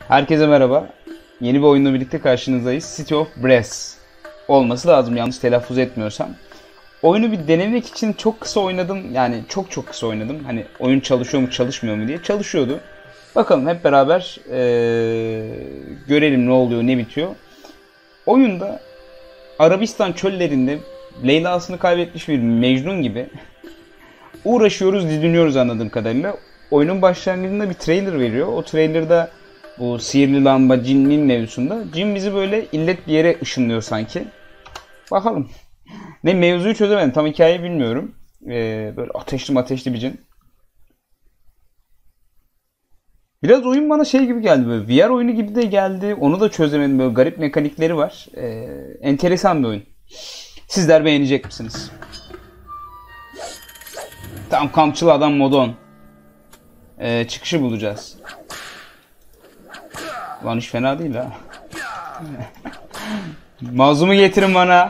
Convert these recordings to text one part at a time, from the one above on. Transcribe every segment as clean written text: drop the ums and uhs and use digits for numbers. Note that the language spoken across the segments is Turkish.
Herkese merhaba. Yeni bir oyunla birlikte karşınızdayız. City of Brass olması lazım yanlış telaffuz etmiyorsam. Oyunu bir denemek için çok kısa oynadım. Yani çok kısa oynadım. Hani oyun çalışıyor mu çalışmıyor mu diye. Çalışıyordu. Bakalım hep beraber görelim ne oluyor ne bitiyor. Oyunda Arabistan çöllerinde Leyla'sını kaybetmiş bir Mecnun gibi uğraşıyoruz, didiniyoruz anladığım kadarıyla. Oyunun başlangıcında bir trailer veriyor. O trailer'da bu sihirli lamba cinin mevzusunda cin bizi böyle illet bir yere ışınlıyor sanki. Bakalım. Ne mevzuyu çözemedim. Tam hikayeyi bilmiyorum. Böyle ateşli bir cin. Biraz oyun bana şey gibi geldi böyle. VR oyunu gibi de geldi. Onu da çözemedim. Böyle garip mekanikleri var. Enteresan bir oyun. Sizler beğenecek misiniz? Tam kampçılı adam modon. Çıkışı bulacağız. Lan hiç fena değil ha. Mazlumu getirin bana.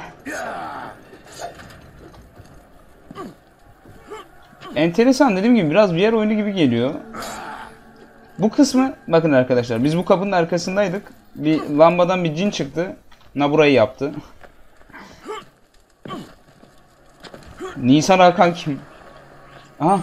Enteresan, dediğim gibi biraz VR oyunu gibi geliyor. Bu kısmı bakın arkadaşlar, biz bu kapının arkasındaydık. Bir lambadan bir cin çıktı. Burayı yaptı. Nisan Hakan kim? Aha.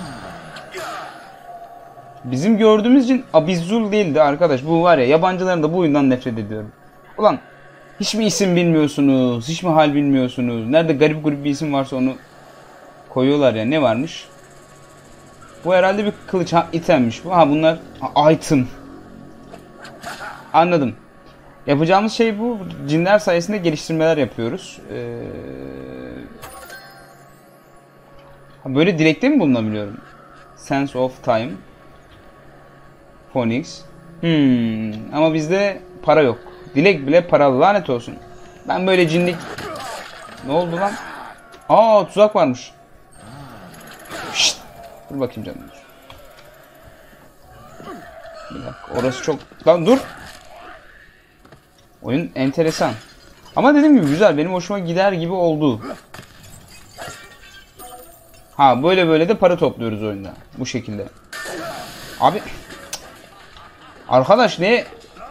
Bizim gördüğümüz cin Abizzul değildi arkadaş. Bu var ya, yabancıların da bu oyundan nefret ediyorum. Ulan hiç mi isim bilmiyorsunuz? Hiç mi hal bilmiyorsunuz? Nerede garip bir isim varsa onu koyuyorlar ya. Ne varmış? Bu herhalde bir kılıç. Ha, itemmiş bu. Ha, bunlar item. Anladım. Yapacağımız şey bu. Cinler sayesinde geliştirmeler yapıyoruz. Böyle dilekte mi bulunabiliyorum? Sense of time. Phoenix. Ama bizde para yok. Dilek bile paralı, lanet olsun. Ben böyle cinlik... Ne oldu lan? Aa, tuzak varmış. Şşt. Dur bakayım canım. Bir dakika, orası çok... Lan dur. Oyun enteresan. Ama dediğim gibi güzel. Benim hoşuma gider gibi oldu. Ha, böyle de para topluyoruz oyunda. Bu şekilde. Abi... Arkadaş ne?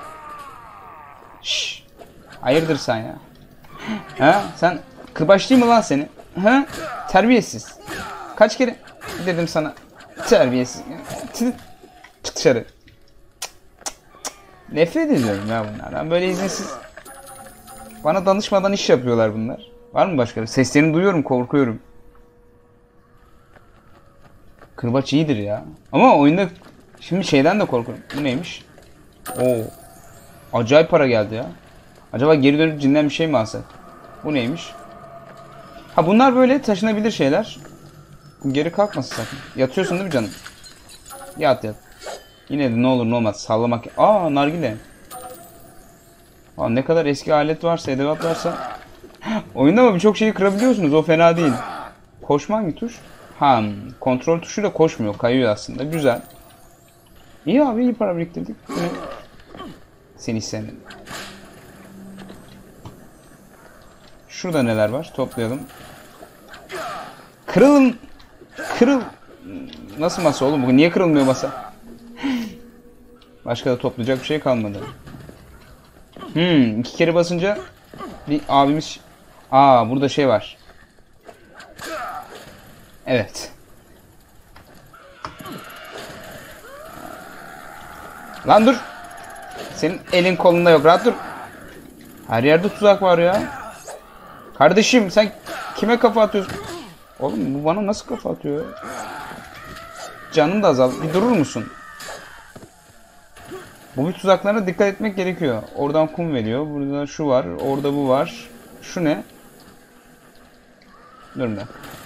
Şşş. Hayırdır sen ya? Ha? Sen kırbaç değil mi lan seni? Ha? Terbiyesiz. Kaç kere dedim sana? Terbiyesiz. Çık dışarı. Nefret ediyorum ya bunlardan. Böyle izinsiz. Bana danışmadan iş yapıyorlar bunlar. Var mı başka? Seslerini duyuyorum, korkuyorum. Kırbaç iyidir ya. Ama oyunda şimdi şeyden de korkuyorum. Bu neymiş? Oo. Acayip para geldi ya. Acaba geri dönüp cinden bir şey mi alsak? Bu neymiş? Ha, bunlar böyle taşınabilir şeyler. Geri kalkmasın sakın. Yatıyorsun değil mi canım? Yat. Yine de ne olur ne olmaz sallamak. Aa, nargile. Aa, ne kadar eski alet varsa, edevat varsa. Oyunda ama birçok şeyi kırabiliyorsunuz. O fena değil. Koşma hangi tuş? Ha, kontrol tuşuyla koşmuyor. Kayıyor aslında. Güzel. İyi abi, iyi para biriktirdik. Seni hiç sevmedim. Şurada neler var? Toplayalım. Kırıl. Nasıl masa oğlum? Bugün niye kırılmıyor masa? Başka da toplayacak bir şey kalmadı. 2 kere basınca bir abimiz... Aa, burada şey var. Evet. Lan dur. Senin elin kolunda yok. Rahat dur. Her yerde tuzak var ya. Kardeşim sen kime kafa atıyorsun? Oğlum bu bana nasıl kafa atıyor ya? Canın da azal. Bir durur musun? Bu tuzaklarına dikkat etmek gerekiyor. Oradan kum veriyor. Burada şu var. Orada bu var. Şu ne? Dur bir dakika.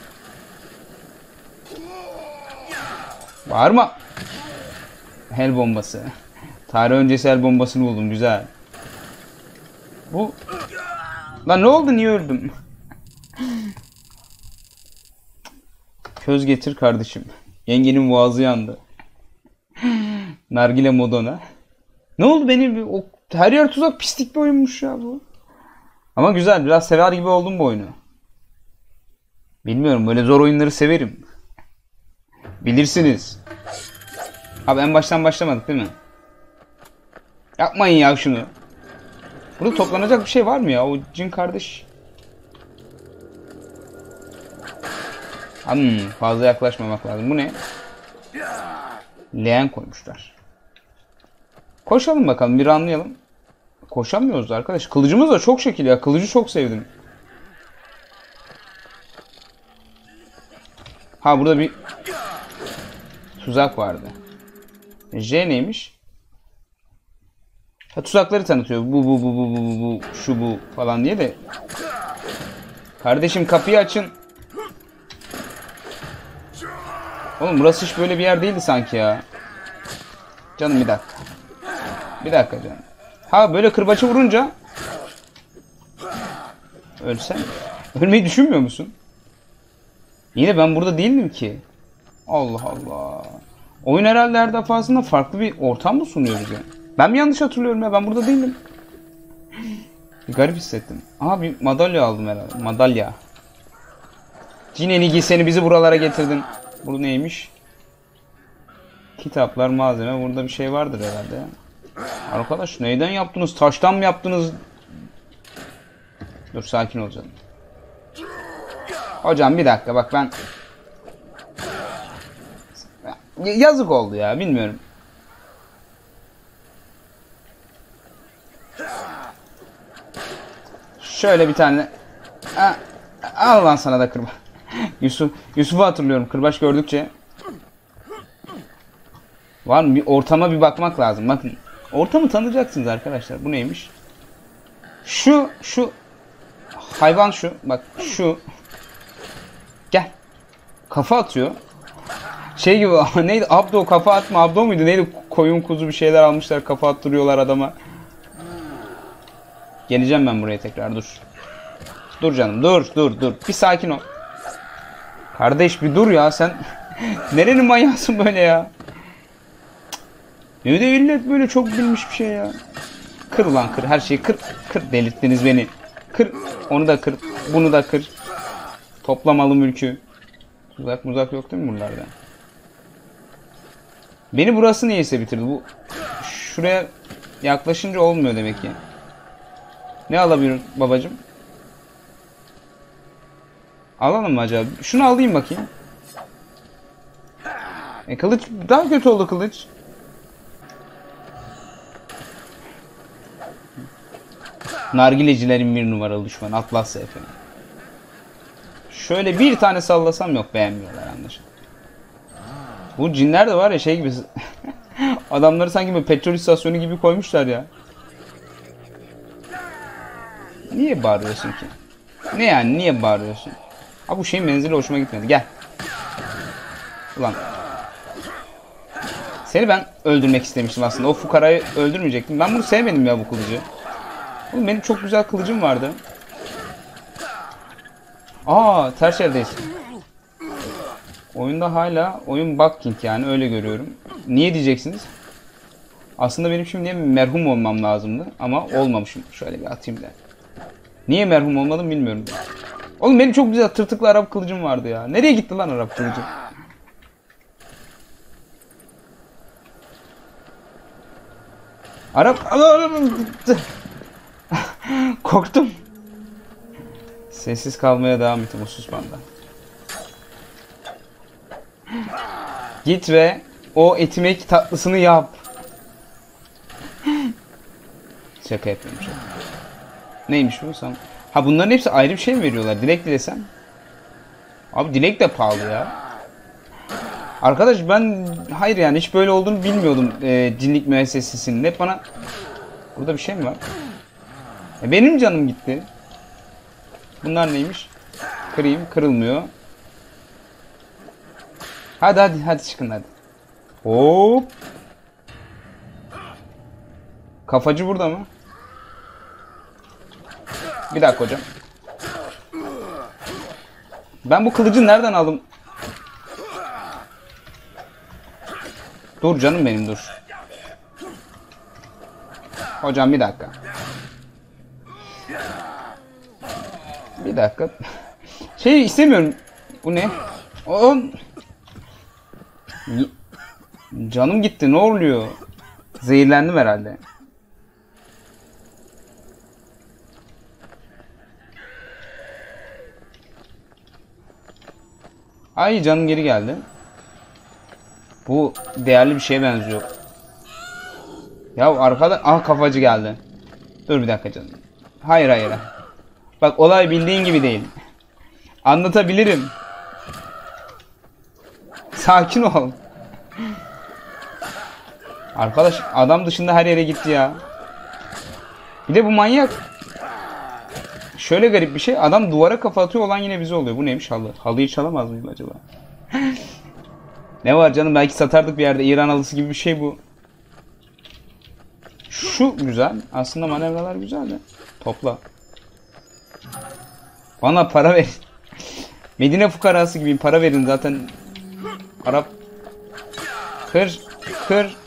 Bağırma. El bombası. Tarih öncesi el bombasını buldum. Güzel. Bu... Lan ne oldu? Niye öldüm? Köz getir kardeşim. Yengenin boğazı yandı. Nargile modona. Ne oldu benim? Her yer tuzak, pislik bir oyunmuş ya bu. Ama güzel. Biraz sever gibi oldum bu oyunu. Bilmiyorum. Böyle zor oyunları severim. Bilirsiniz. Abi en baştan başlamadık değil mi? Yapmayın ya şunu. Burada toplanacak bir şey var mı ya? O cin kardeş. Fazla yaklaşmamak lazım. Bu ne? Leğen koymuşlar. Koşalım bakalım. Bir anlayalım. Koşamıyoruz arkadaş. Kılıcımız da çok şekil ya. Kılıcı çok sevdim. Ha burada bir tuzak vardı. J neymiş? Ha, tuzakları tanıtıyor. Bu, şu bu falan diye de. Kardeşim kapıyı açın. Oğlum burası hiç böyle bir yer değildi sanki ya. Canım bir dakika. Bir dakika canım. Ha böyle kırbaçı vurunca ölsen. Ölmeyi düşünmüyor musun? Yine ben burada değildim ki. Allah Allah. Oyun herhalde her defasında farklı bir ortam mı sunuyor bize? Ben mi yanlış hatırlıyorum ya? Ben burada değilim. Bir garip hissettim. Aha bir madalya aldım herhalde. Madalya. Cineni giy seni bizi buralara getirdin. Bu neymiş? Kitaplar, malzeme. Burada bir şey vardır herhalde. Arkadaş neyden yaptınız? Taştan mı yaptınız? Dur sakin ol canım. Hocam bir dakika bak ben... Yazık oldu ya bilmiyorum. Şöyle bir tane... Al lan sana da kırbaç. Yusuf'u hatırlıyorum kırbaç gördükçe. Var mı? Bir ortama bir bakmak lazım. Bakın. Ortamı tanıyacaksınız arkadaşlar. Bu neymiş? Şu hayvan şu. Bak şu. Gel. Kafa atıyor. Şey gibi neydi? Abdo kafa atma. Abdo muydu? Neydi? Koyun kuzu bir şeyler almışlar. Kafa attırıyorlar adama. Geleceğim ben buraya tekrar. Dur. Dur canım. Dur. Bir sakin ol. Kardeş bir dur ya sen. Nerenin manyağısın böyle ya? Ne de illet böyle çok bilmiş bir şey ya. Kır lan kır. Her şeyi kır. Kır delirttiniz beni. Kır. Onu da kır. Bunu da kır. Toplamalı mülkü. Muzak yok değil mi buralarda? Beni burası niyeyse bitirdi. Bu şuraya yaklaşınca olmuyor demek ki. Ne alabilirim babacım? Alalım mı acaba? Şunu alayım bakayım. Kılıç daha kötü oldu kılıç. Nargilecilerin bir numaralı düşmanı Atlas efendim. Şöyle bir tane sallasam yok beğenmiyorlar anlaşılan. Bu cinler de var ya şey gibi. Adamları sanki böyle petrol istasyonu gibi koymuşlar ya. Niye bağırıyorsun ki? Ne yani niye bağırıyorsun? Ha bu şeyin menzili hoşuma gitmedi. Gel. Ulan. Seni ben öldürmek istemiştim aslında. O fukarayı öldürmeyecektim. Ben bunu sevmedim ya bu kılıcı. Oğlum benim çok güzel kılıcım vardı. Ters yerdeyiz. Oyunda hala oyun bugking yani öyle görüyorum. Niye diyeceksiniz? Aslında benim şimdi merhum olmam lazımdı ama olmamışım. Şöyle bir atayım da. Niye merhum olmadım bilmiyorum. Oğlum benim çok güzel tırtıklı Arap kılıcım vardı ya. Nereye gitti lan Arap kılıcım? Arap... Korktum. Sessiz kalmaya devam ettim o susmanda. Git ve o etimek tatlısını yap. Şaka yapıyorum şaka. Neymiş bu sen? Ha bunların hepsi ayrı bir şey mi veriyorlar? Dilek dilesem. Abi dilek de pahalı ya. Arkadaş ben hayır yani hiç böyle olduğunu bilmiyordum cinlik müessesesinin. Hep bana burada bir şey mi var? Benim canım gitti. Bunlar neymiş? Kırayım kırılmıyor. Hadi çıkın hadi. Hop. Kafacı burada mı? Bir dakika hocam. Ben bu kılıcı nereden aldım? Dur canım benim dur. Hocam bir dakika. Bir dakika. Şey istemiyorum. Bu ne? Canım gitti ne oluyor? Zehirlendim herhalde. Ay canım geri geldi. Bu değerli bir şeye benziyor. Ya arkada kafacı geldi. Dur bir dakika canım. Hayır hayır. Bak olay bildiğin gibi değil. Anlatabilirim. Sakin ol. Arkadaş adam dışında her yere gitti ya. Bir de bu manyak. Şöyle garip bir şey. Adam duvara kafa atıyor, olan yine bize oluyor. Bu neymiş halı? Halıyı çalamaz mıyım acaba? Ne var canım, belki satardık bir yerde. İran halısı gibi bir şey bu. Şu güzel. Aslında manevralar güzel de. Topla. Bana para ver. Medine fukarası gibi para verin zaten. Arap. Kır. Kır.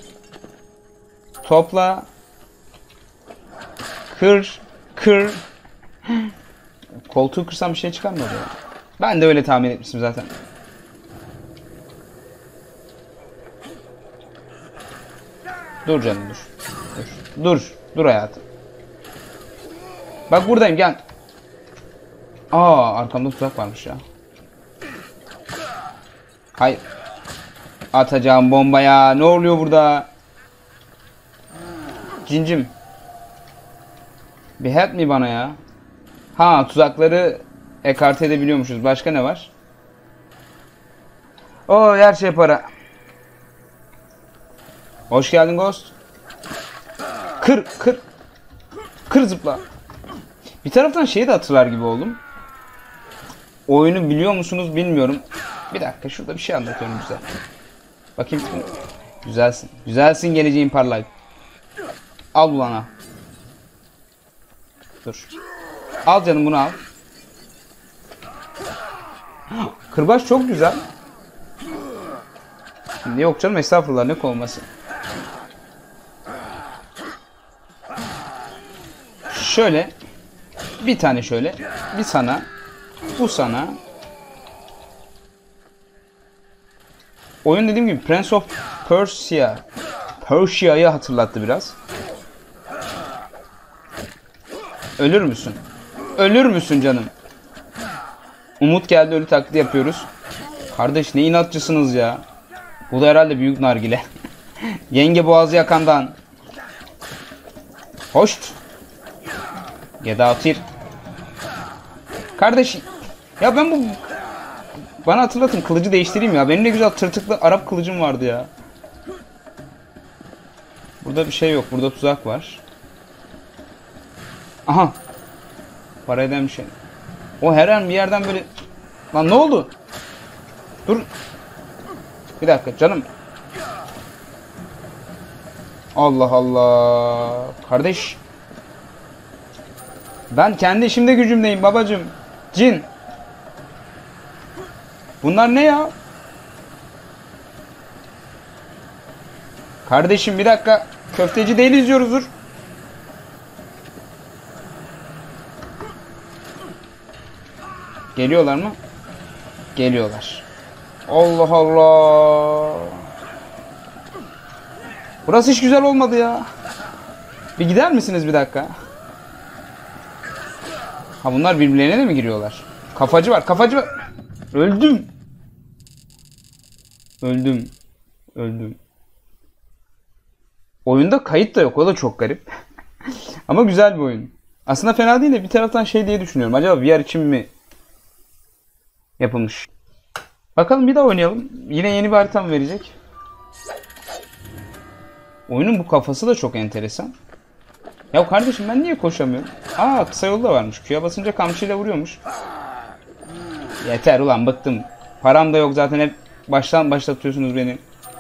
Topla. Kır. Kır. Koltuğu kırsam bir şey çıkar mı acaba? Ben de öyle tahmin etmiştim zaten. Dur canım dur. Dur. Dur. Dur hayatım. Bak buradayım gel. Arkamda tuzak varmış ya. Hayır. Atacağım bombaya. Ne oluyor burada? Cincim. Bir help mi bana ya? Tuzakları ekarte edebiliyormuşuz. Başka ne var? Her şey para. Hoş geldin Ghost. Kır kır. Kır zıpla. Bir taraftan şeyi de hatırlar gibi oldum. Oyunu biliyor musunuz bilmiyorum. Bir dakika şurada bir şey anlatıyorum güzel. Bakayım. Güzelsin. Güzelsin, geleceğin parlak. Al ulan al. Dur. Al canım bunu al. Kırbaç çok güzel. Yok canım estağfurullah, ne olması. Şöyle. Bir tane şöyle. Bir sana. Bu sana. Oyun dediğim gibi Prince of Persia. Persia'yı hatırlattı biraz. Ölür müsün? Ölür müsün canım? Umut geldi, ölü taklidi yapıyoruz. Kardeş ne inatçısınız ya. Bu da herhalde büyük nargile. Yenge boğazı yakandan. Hoşt. Gedatir. Kardeş. Ya ben bu... Bana hatırlatın, kılıcı değiştireyim ya. Benim ne güzel tırtıklı Arap kılıcım vardı ya. Burada bir şey yok. Burada tuzak var. Aha. Para eden bir şey. O her an bir yerden böyle... Lan ne oldu? Dur. Bir dakika canım. Allah Allah. Kardeş. Ben kendi işimde gücümdeyim babacım. Cin. Bunlar ne ya? Kardeşim bir dakika. Köfteci değil izliyoruzdur. Geliyorlar mı? Geliyorlar. Allah Allah. Burası hiç güzel olmadı ya. Bir gider misiniz bir dakika? Bunlar birbirlerine de mi giriyorlar? Kafacı var, kafacı var. Öldüm. Öldüm. Öldüm. Oyunda kayıt da yok, o da çok garip. Ama güzel bir oyun. Aslında fena değil de bir taraftan şey diye düşünüyorum. Acaba VR için mi yapılmış? Bakalım bir daha oynayalım. Yine yeni bir harita mı verecek? Oyunun bu kafası da çok enteresan. Ya kardeşim ben niye koşamıyorum? Kısa yol da varmış. Q'ya basınca kamçıyla vuruyormuş. Yeter ulan, bıktım. Param da yok zaten, hep baştan başlatıyorsunuz beni.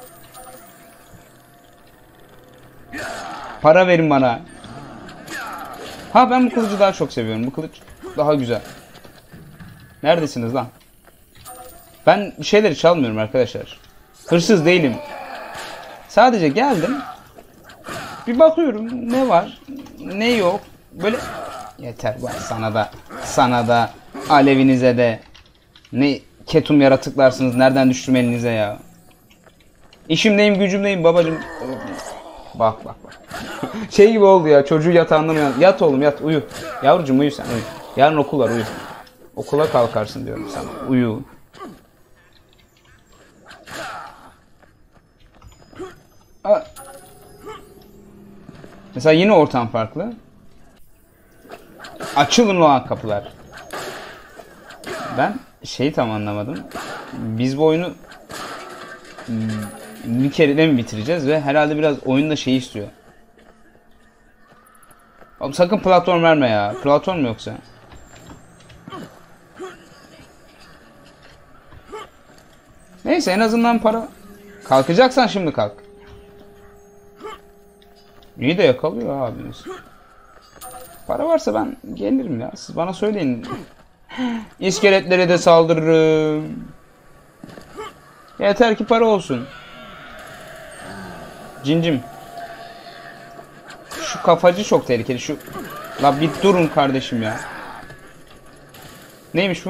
Para verin bana. Ben bu kılıcı daha çok seviyorum. Bu kılıç daha güzel. Neredesiniz lan? Ben bir şeyleri çalmıyorum arkadaşlar. Hırsız değilim. Sadece geldim. Bir bakıyorum ne var, ne yok. Böyle yeter bak, sana da alevinize de. Ne ketum yaratıklarsınız, nereden düştüm elinize ya. İşimdeyim gücümdeyim babacım. Bak. Şey gibi oldu ya, çocuğu yatağından uyan. Yat oğlum yat, uyu. Yavrucuğum uyu sen, uyu. Yarın okul var, uyu. Okula kalkarsın diyorum sana, uyu. Mesela yine ortam farklı. Açılın o kapılar. Ben şeyi tam anlamadım. Biz bu oyunu bir kerede mi bitireceğiz ve herhalde biraz oyunda şey istiyor. Oğlum sakın platform verme ya. Platform mu yoksa? Neyse en azından para. Kalkacaksan şimdi kalk. İyi de yakalıyor abimiz. Para varsa ben gelirim ya. Siz bana söyleyin. İskeletlere de saldırırım. Yeter ki para olsun. Cincim. Şu kafacı çok tehlikeli. Şu... La bir durun kardeşim ya. Neymiş bu?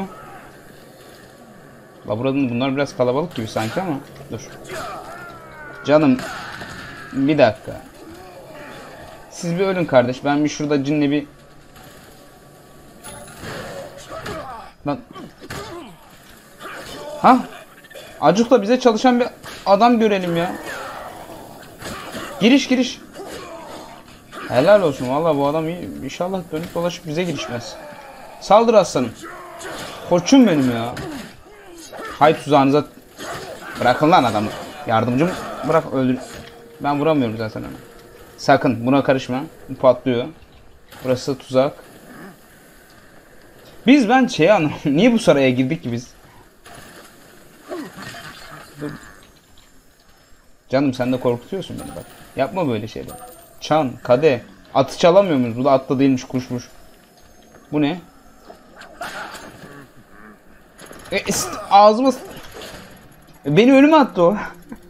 La buranın bunlar biraz kalabalık gibi sanki ama. Dur. Canım. Bir dakika. Siz bir ölün kardeş. Ben bir şurada cinle bir... Lan. Ha? Acıkla bize çalışan bir adam görelim ya. Giriş. Helal olsun. Vallahi bu adam iyi. İnşallah dönüp dolaşıp bize girişmez. Saldır aslanım. Koçum benim ya. Hay tuzağınıza. Bırakın lan adamı. Yardımcım bırak öldür. Ben vuramıyorum zaten onu. Sakın buna karışma. Patlıyor. Burası tuzak. Ben şeyi anlamadım. Niye bu saraya girdik ki biz? Canım sen de korkutuyorsun beni bak. Yapma böyle şeyler. Çan, kade. Atı çalamıyor muyuz? Bu da atla değilmiş, kuşmuş. Bu ne? Ağzıma... Beni önüme attı o.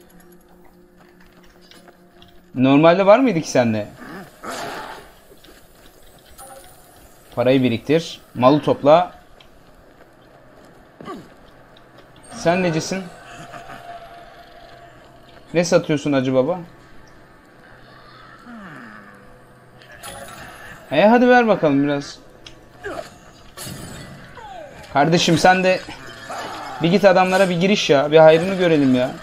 Normalde var mıydı ki sende? Parayı biriktir. Malı topla. Sen necisin? Ne satıyorsun Hacı Baba? Hadi ver bakalım biraz. Kardeşim sen de bir git adamlara bir giriş ya. Bir hayrını görelim ya.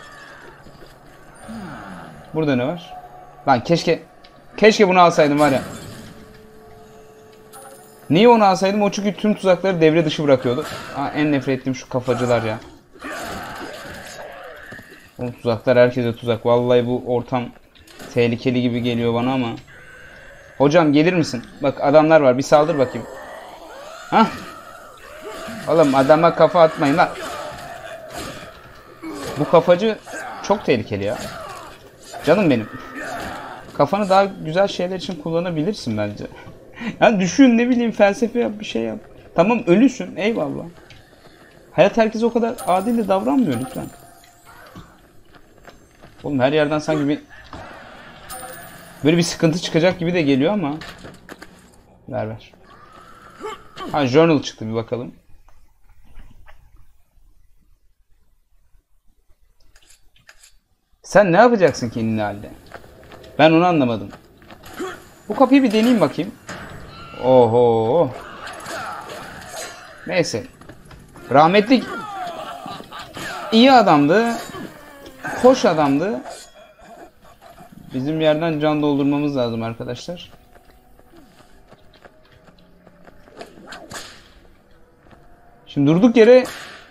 Burada ne var? Lan keşke bunu alsaydım var ya. Niye onu alsaydım? O çünkü tüm tuzakları devre dışı bırakıyordu. En nefret ettiğim şu kafacılar ya. O tuzaklar herkese tuzak. Vallahi bu ortam tehlikeli gibi geliyor bana ama. Hocam gelir misin? Bak adamlar var. Bir saldır bakayım. Hah. Oğlum adama kafa atmayın lan. Bu kafacı çok tehlikeli ya. Canım benim. Kafanı daha güzel şeyler için kullanabilirsin bence. Yani düşün ne bileyim felsefe yap bir şey yap. Tamam ölüsün eyvallah. Hayat herkese o kadar adil de davranmıyor lütfen. Oğlum her yerden sanki böyle bir sıkıntı çıkacak gibi de geliyor ama. Ver. Ha journal çıktı bir bakalım. Sen ne yapacaksın ki inli halde? Ben onu anlamadım. Bu kapıyı bir deneyeyim bakayım. Oho. Neyse. Rahmetlik iyi adamdı. Hoş adamdı. Bizim yerden can doldurmamız lazım arkadaşlar. Şimdi durduk yere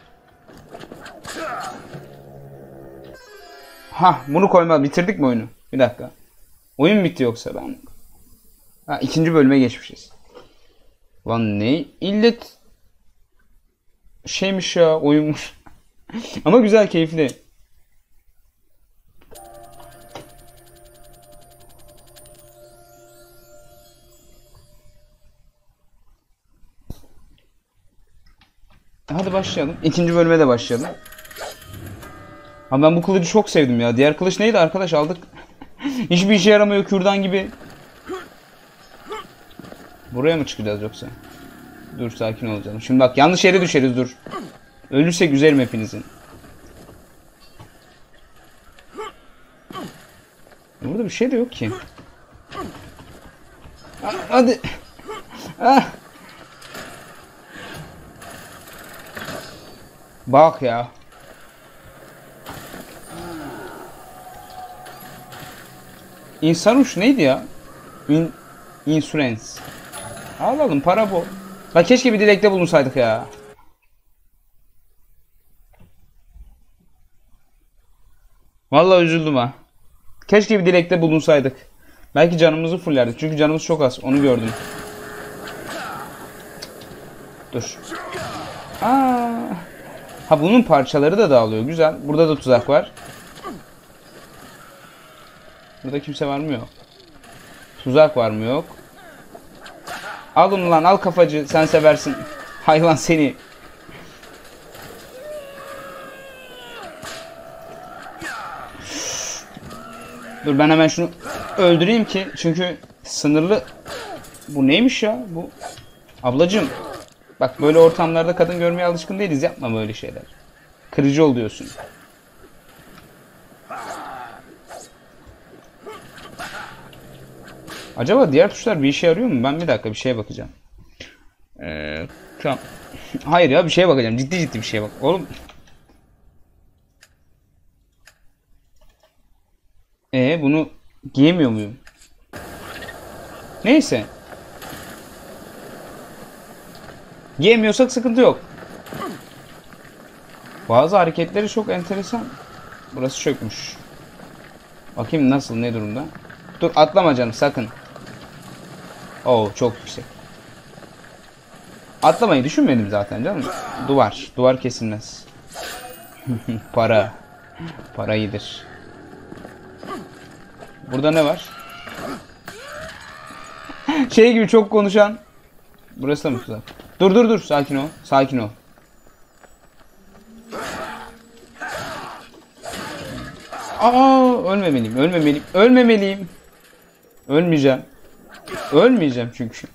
bunu koymaz. Bitirdik mi oyunu? Bir dakika. Oyun bitti yoksa ben. İkinci bölüme geçmişiz. Lan ne illet şeymiş ya oyunmuş. Ama güzel keyifli. Hadi başlayalım. İkinci bölüme de başlayalım. Ben bu kılıcı çok sevdim ya. Diğer kılıç neydi arkadaş aldık. Hiçbir işe yaramıyor kürdan gibi. Buraya mı çıkacağız yoksa? Dur sakin ol canım. Şimdi bak yanlış yere düşeriz dur. Ölürsek üzerim hepinizin. Burada bir şey de yok ki. Hadi. Bak ya. İnsan uç neydi ya? Insurance. Alalım, para bol. La keşke bir dilekte bulunsaydık ya. Vallahi üzüldüm ha. Keşke bir dilekte bulunsaydık. Belki canımızı fullerdik. Çünkü canımız çok az. Onu gördüm. Dur. Aa. Ha, bunun parçaları da dağılıyor. Güzel. Burada da tuzak var. Burada kimse var mı, yok? Tuzak var mı, yok? Al onu lan, al kafacı. Sen seversin. Hayvan seni. Dur, ben hemen şunu öldüreyim ki. Çünkü sınırlı. Bu neymiş ya? Bu. Ablacığım. Bak, böyle ortamlarda kadın görmeye alışkın değiliz. Yapma böyle şeyler. Kırıcı oluyorsun. Acaba diğer tuşlar bir işe yarıyor mu? Ben bir dakika bir şeye bakacağım. Tamam. Hayır ya, bir şeye bakacağım. Ciddi bir şeye bak. Oğlum. Bunu giyemiyor muyum? Neyse. Giyemiyorsak sıkıntı yok. Bazı hareketleri çok enteresan. Burası çökmüş. Bakayım nasıl, ne durumda. Dur, atlama canım sakın. Oo, çok yüksek. Atlamayı düşünmedim zaten canım. Duvar. Duvar kesilmez. Para. Para iyidir. Burada ne var? Şey gibi çok konuşan. Burası da mı tuzak? Dur. Sakin ol. Sakin ol. Ölmemeliyim. Ölmeyeceğim çünkü.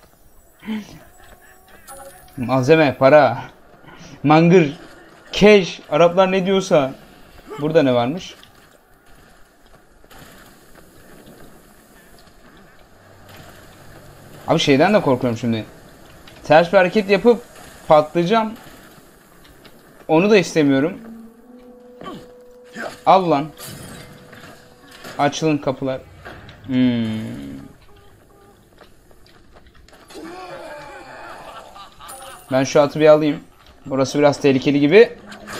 Malzeme, para, mangır, keş, Araplar ne diyorsa. Burada ne varmış? Abi şeyden de korkuyorum şimdi. Ters bir hareket yapıp patlayacağım. Onu da istemiyorum. Al lan. Açılın kapılar. Ben şu atı bir alayım. Burası biraz tehlikeli gibi.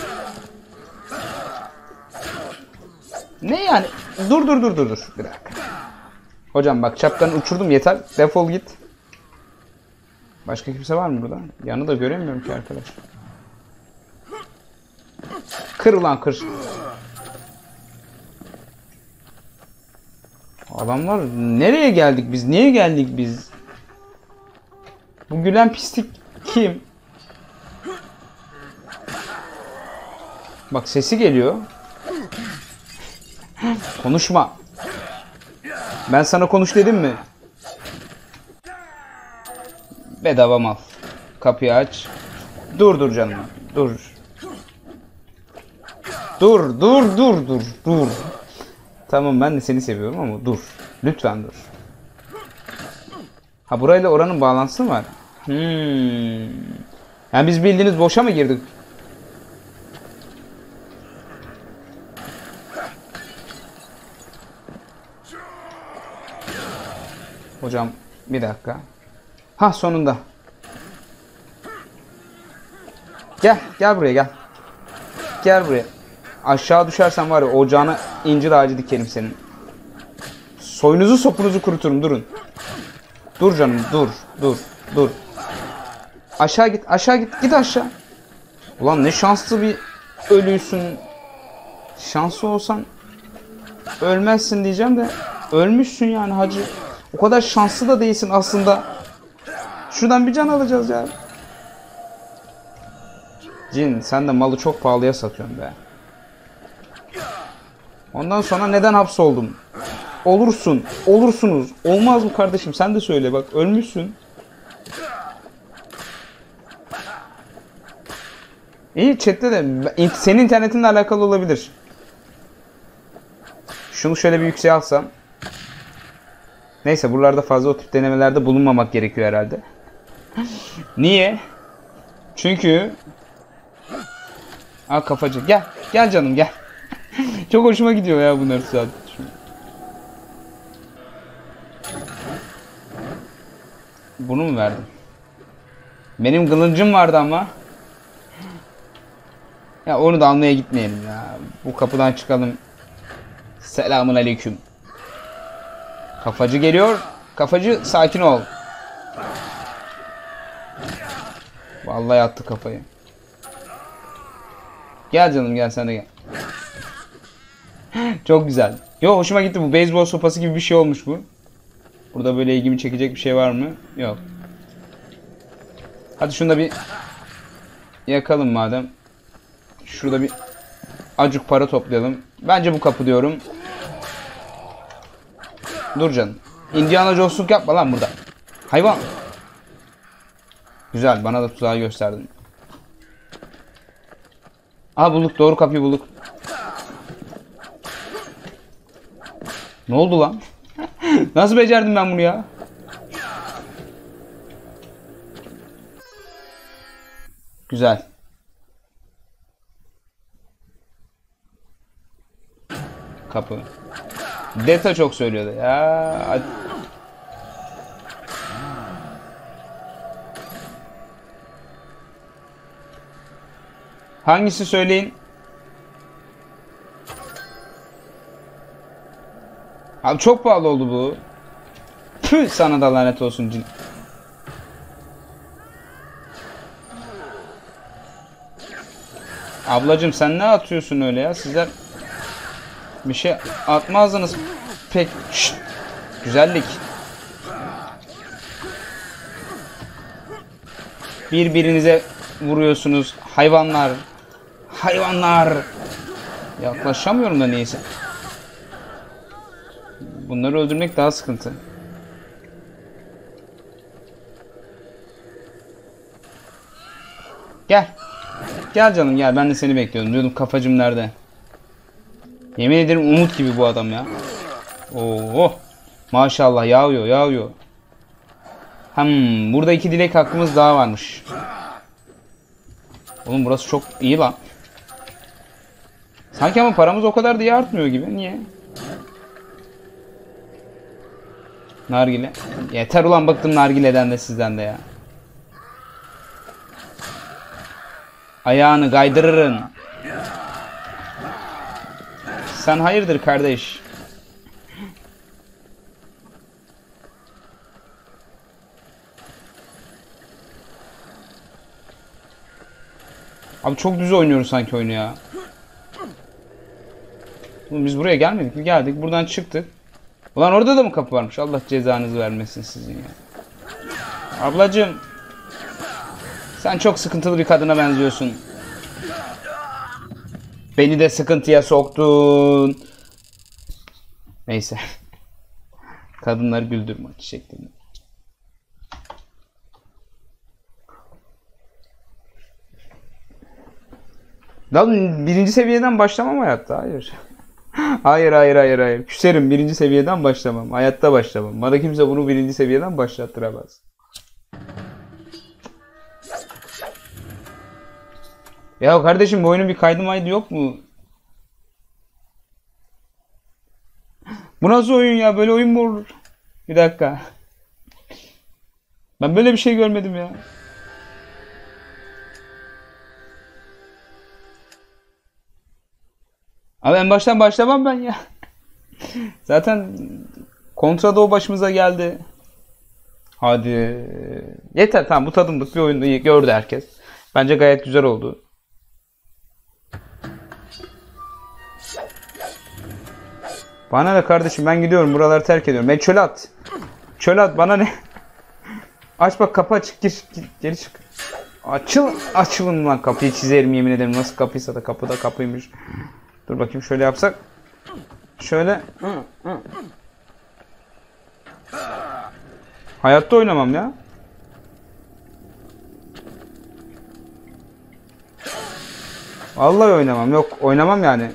Ne yani? Dur. Bir dakika. Hocam bak, çapkanı uçurdum, yeter. Defol git. Başka kimse var mı burada? Yanı da göremiyorum ki arkadaş. Kır ulan, kır. Adamlar, nereye geldik biz? Niye geldik biz? Bu gülen pislik kim? Bak, sesi geliyor. Konuşma. Ben sana konuş dedim mi? Bedava mal. Kapıyı aç. Dur canım. Dur. Tamam, ben de seni seviyorum ama dur. Lütfen dur. Ha, burayla oranın bağlantısı mı var? Yani biz bildiğiniz boşa mı girdik? Hocam bir dakika. Ha, sonunda. Gel buraya, gel. Gel buraya. Aşağı düşersen var ya, ocağına incir ağacı dikerim senin. Soyunuzu sopunuzu kuruturum, durun. Dur canım, dur. Aşağı git git aşağı. Ulan ne şanslı bir ölüysün. Şanslı olsan ölmezsin diyeceğim de ölmüşsün yani hacı. O kadar şanslı da değilsin aslında. Şuradan bir can alacağız ya. Cin, sen de malı çok pahalıya satıyorsun be. Ondan sonra neden hapsoldum? Olursunuz. Olmaz mı kardeşim? Sen de söyle bak, ölmüşsün. İyi, chatte de senin internetinle alakalı olabilir. Şunu şöyle bir yükseğe alsam. Neyse, buralarda fazla o tip denemelerde bulunmamak gerekiyor herhalde. Niye? Çünkü kafacı. Gel canım, gel. Çok hoşuma gidiyor ya bunlar zaten. Bunu mu verdim? Benim kılıncım vardı ama. Ya onu da almaya gitmeyelim ya. Bu kapıdan çıkalım. Selamun aleyküm. Kafacı geliyor. Kafacı sakin ol. Vallahi attı kafayı. Gel canım gel sen de gel. Çok güzel. Yo hoşuma gitti bu. Beyzbol sopası gibi bir şey olmuş bu. Burada böyle ilgimi çekecek bir şey var mı? Yok. Hadi şunu da bir yakalım madem. Şurada bir acık para toplayalım. Bence bu kapı diyorum. Dur canım. Indiana Jones'luk yapma lan burada. Hayvan. Güzel bana da tuzağı gösterdin. Aha bulduk doğru kapıyı bulduk. Ne oldu lan? Nasıl becerdim ben bunu ya? Güzel. Kapı. Deta çok söylüyordu ya. Hangisi söyleyin? Abi çok pahalı oldu bu. Püh sana da lanet olsun cin. Ablacım sen ne atıyorsun öyle ya? Sizler bir şey atmazdınız pek. Şşt. Güzellik. Birbirinize vuruyorsunuz hayvanlar. Hayvanlar. Yaklaşamıyorum da neyse. Bunları öldürmek daha sıkıntı. Gel. Gel canım gel. Ben de seni bekliyordum. Diyordum kafacım nerede? Yemin ederim Umut gibi bu adam ya. Oo. Maşallah yağıyor yağıyor. Burada 2 dilek hakkımız daha varmış. Oğlum burası çok iyi lan. Sanki ama paramız o kadar da iyi artmıyor gibi. Niye? Nargile. Yeter ulan bıktım nargileden de sizden de ya. Ayağını kaydırırın. Sen hayırdır kardeş? Abi çok düz oynuyoruz sanki oyunu ya. Oğlum biz buraya gelmedik mi? Geldik. Buradan çıktık. Ulan orada da mı kapı varmış? Allah cezanızı vermesin sizin ya. Ablacığım. Sen çok sıkıntılı bir kadına benziyorsun. Beni de sıkıntıya soktun. Neyse. Kadınları güldürmek şeklinde. Lan birinci seviyeden başlamam hayatta. Hayır. Hayır. Küserim birinci seviyeden başlamam. Hayatta başlamam. Bana kimse bunu birinci seviyeden başlattıramaz. Ya kardeşim bu oyunun bir kaydı maydı yok mu? Bu nasıl oyun ya? Böyle oyun mu olur? Bir dakika. Ben böyle bir şey görmedim ya. Abi en baştan başlamam ben ya. Zaten kontrada o başımıza geldi. Hadi. Yeter tamam bu tadımlık bir oyunu gördü herkes. Bence gayet güzel oldu. Bana ne kardeşim ben gidiyorum buraları terk ediyorum. Ben çöle at. Çöle at bana ne? Aç bak kapı açık geri çık. Açılın lan kapıyı çizerim yemin ederim. Nasıl kapıysa da kapıda kapıymış. Dur bakayım şöyle yapsak. Şöyle. Hayatta oynamam ya. Vallahi oynamam. Yok oynamam yani.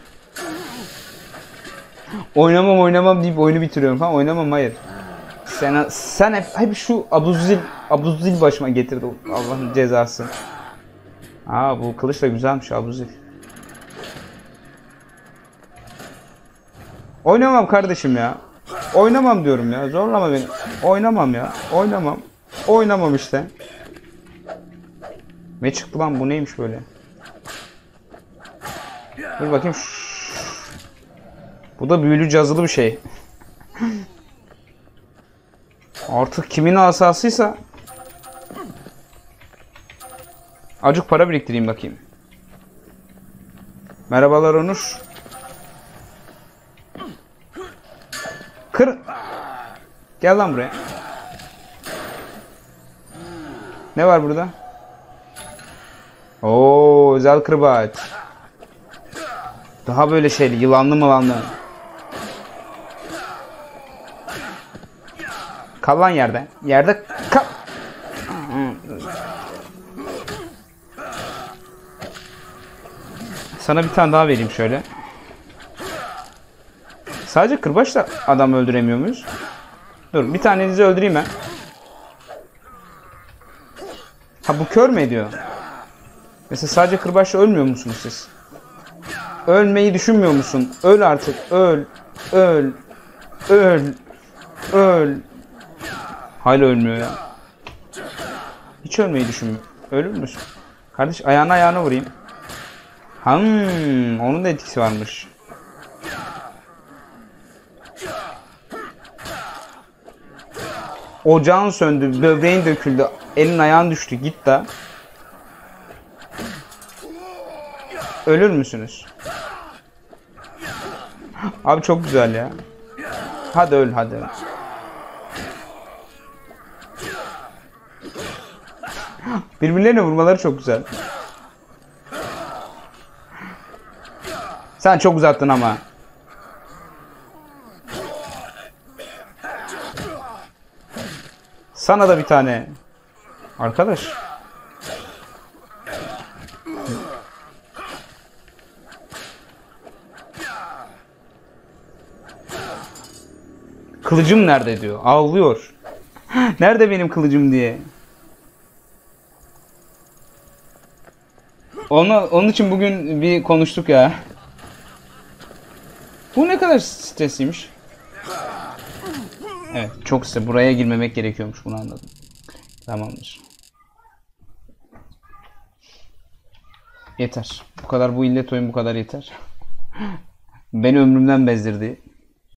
Oynamam deyip oyunu bitiriyorum falan. Oynamam hayır. Sen hep şu abuzil başıma getirdi Allah'ın cezası. Aa bu kılıç da güzelmiş abuzil. Oynamam kardeşim ya. Oynamam diyorum ya. Zorlama beni. Oynamam ya. Oynamam. Oynamam işte. Ne çıktı lan, bu neymiş böyle? Dur bakayım. Bu da büyülü cazılı bir şey. Artık kimin asasıysa. Acık para biriktireyim bakayım. Merhabalar Onur. Kır. Gel lan buraya. Ne var burada? Oo, özel kırbaç. Daha böyle şeyli, yılanlı mılanlı. Kal lan yerde. Yerde kal. Sana bir tane daha vereyim şöyle. Sadece kırbaçla adam öldüremiyor muyuz? Dur, bir tanenizi öldüreyim ben. Ha, bu kör mü ediyor? Mesela sadece kırbaçla ölmüyor musunuz siz? Ölmeyi düşünmüyor musun? Öl artık. Öl. Öl. Öl. Öl. Hala ölmüyor ya. Hiç ölmeyi düşünmüyor. Ölür müsün? Kardeş, ayağına vurayım. Onun da etkisi varmış. Ocağın söndü, böbreğin döküldü, elin ayağın düştü, git de. Ölür müsünüz? Abi çok güzel ya. Hadi öl, hadi öl. Birbirlerine vurmaları çok güzel. Sen çok uzattın ama. Sana da bir tane. Arkadaş. Kılıcım nerede diyor. Ağlıyor. Nerede benim kılıcım diye. Onun için bugün bir konuştuk ya. Bu ne kadar stresliymiş. Evet, çok stres. Buraya girmemek gerekiyormuş, bunu anladım. Tamamdır. Yeter. Bu kadar, bu illet oyun bu kadar yeter. Beni ömrümden bezdirdi.